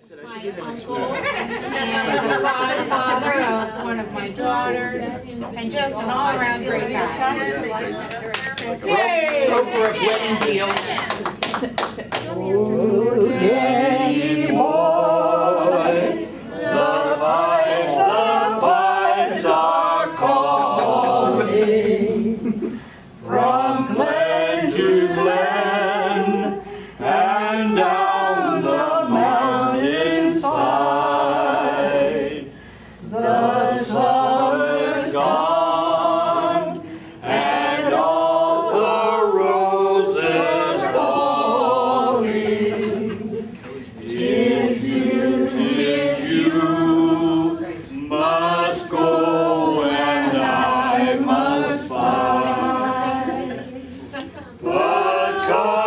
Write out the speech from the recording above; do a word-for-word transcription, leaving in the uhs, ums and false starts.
my uncle and the godfather of one of my daughters, and just an all-around great guy. Yay! Go for a wedding deal. Oh, Danny boy, the pipes, the pipes are calling from glen to glen and down the mountainside. The summer's gone and all the roses falling. 'Tis you, 'tis you must go and I must find. But come